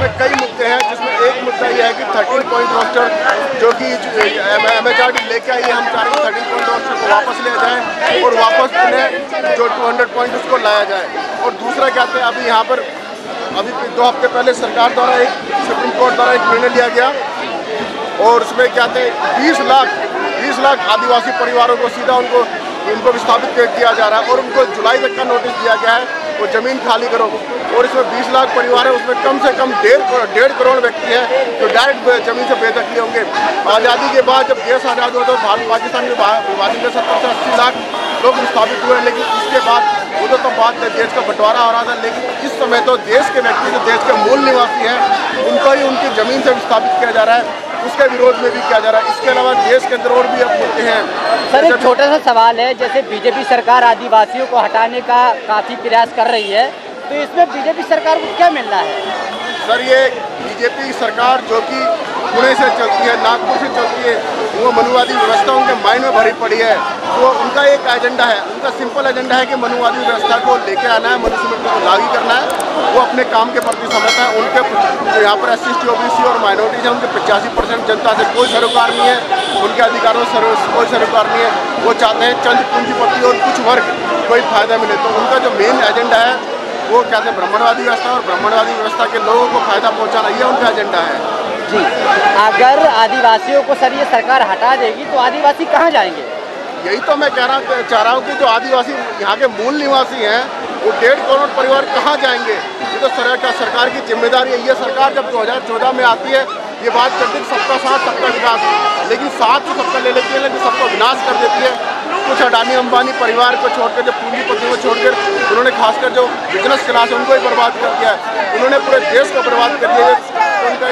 इसमें कई मुद्दे हैं, जिसमें एक मुद्दा यह है कि 13 पॉइंट रोस्टर जो कि MHRD लेके आई है, हम चाह रहे हैं 13 पॉइंट रोस्टर को वापस लिया जाए और वापस पुनः जो 200 पॉइंट उसको लाया जाए। और दूसरा कहते हैं अभी यहाँ पर अभी 2 हफ्ते पहले सरकार द्वारा सुप्रीम कोर्ट द्वारा एक निर्णय लिया गया और उसमें कहते हैं 20 लाख आदिवासी परिवारों को सीधा उनको विस्थापित किया जा रहा है और उनको जुलाई तक का नोटिस दिया गया है वो ज़मीन खाली करो। और इसमें 20 लाख परिवार है, उसमें कम से कम 1.5 करोड़ व्यक्ति हैं जो डायरेक्ट ज़मीन से बेदखली होंगे। आज़ादी के बाद जब देश आज़ाद हुआ तो भारत पाकिस्तान के विभाजन में 70 से 80 लाख लोग विस्थापित हुए, लेकिन इसके बाद वो तो बाद देश का बंटवारा हो रहा था। लेकिन इस समय तो देश के व्यक्ति जो देश के मूल निवासी हैं उनको ही उनकी ज़मीन से विस्थापित किया जा रहा है, उसके विरोध में भी किया जा रहा है। इसके अलावा देश के अंदर और भी अब मुद्दे हैं। सर एक छोटा सा सवाल है, जैसे बीजेपी सरकार आदिवासियों को हटाने का काफ़ी प्रयास कर रही है, तो इसमें बीजेपी सरकार को क्या मिल रहा है? सर ये बीजेपी सरकार जो कि पुणे से चलती है, नागपुर से चलती है, वो मनुवादी व्यवस्था उनके माइंड में भरी पड़ी है। तो उनका एक एजेंडा है, उनका सिंपल एजेंडा है कि मनुवादी व्यवस्था को लेके आना है, मनुस्मृति को लागू करना है। वो अपने काम के प्रति समर्थ है। उनके जो यहाँ पर SC OBC और माइनॉरिटीज हैं उनके 85% जनता से कोई सरोकार नहीं है, उनके अधिकारों से कोई सरोकार नहीं है। वो चाहते हैं चंद पूंजीपति और कुछ वर्ग कोई फायदा मिले। तो उनका जो मेन एजेंडा है वो कहते हैं ब्राह्मणवादी व्यवस्था, और ब्राह्मणवादी व्यवस्था के लोगों को फायदा पहुँचाना, ये उनका एजेंडा है। जी, अगर आदिवासियों को सर ये सरकार हटा देगी तो आदिवासी कहाँ जाएंगे? यही तो मैं चाह रहा हूँ कि जो आदिवासी यहाँ के मूल निवासी हैं वो 1.5 करोड़ परिवार कहाँ जाएंगे? ये तो सरकार की जिम्मेदारी है। ये सरकार जब 2014 में आती है ये बात करती है सबका साथ सबका विकास, लेकिन साथ तो सबका ले लेती है लेकिन सबका विनाश कर देती है। कुछ अडानी अंबानी परिवार को छोड़कर, जो पूंजीपतियों को छोड़कर, उन्होंने खासकर जो बिजनेस क्लास है उनको ही बर्बाद कर दिया है। उन्होंने पूरे देश को बर्बाद कर दिया है। तो उनका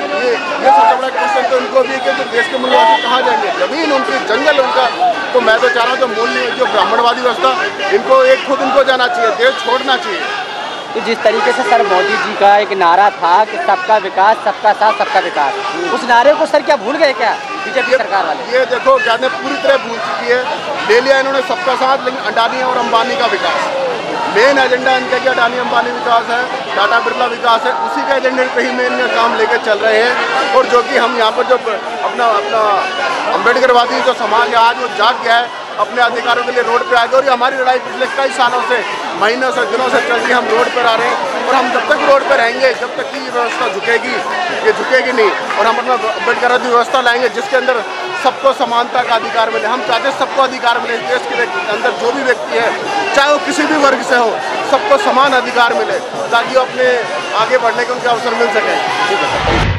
ये सबसे बड़ा क्वेश्चन तो उनको भी है कि जो देश के मूलवासी कहाँ जाएंगे? जमीन उनकी, जंगल उनका। तो मैं तो चाह रहा हूँ जो ब्राह्मणवादी व्यवस्था इनको खुद इनको जाना चाहिए, देश छोड़ना चाहिए। तो जिस तरीके से सर मोदी जी का एक नारा था कि सबका विकास, सबका साथ, सबका विकास, उस नारे को सर क्या भूल गए क्या बीजेपी सरकार वाले? ये देखो कहते पूरी तरह भूल चुकी है। ले लिया इन्होंने सबका साथ, लेकिन अडानी और अंबानी का विकास मेन एजेंडा इनका, कि अडानी अंबानी विकास है, टाटा बिरला विकास है, उसी के एजेंडे पे ही मेन काम लेकर चल रहे हैं। और जो कि हम यहाँ पर जो अपना अम्बेडकरवादी जो समाज है आज वो जाग गया है, अपने अधिकारों के लिए रोड पे आ गए। और ये हमारी लड़ाई पिछले कई सालों से, महीनों से, दिनों से चल रही है। हम रोड पर आ रहे हैं और हम जब तक रोड पर रहेंगे, जब तक कि ये व्यवस्था झुकेगी, ये झुकेगी नहीं। और हम अपना अम्बेडकरवादी व्यवस्था लाएंगे जिसके अंदर सबको समानता का अधिकार मिले। हम चाहते हैं सबको अधिकार मिले। देश के अंदर जो भी व्यक्ति है, चाहे वो किसी भी वर्ग से हो, सबको समान अधिकार मिले ताकि वो अपने आगे बढ़ने के उनके अवसर मिल सके। ठीक है सर।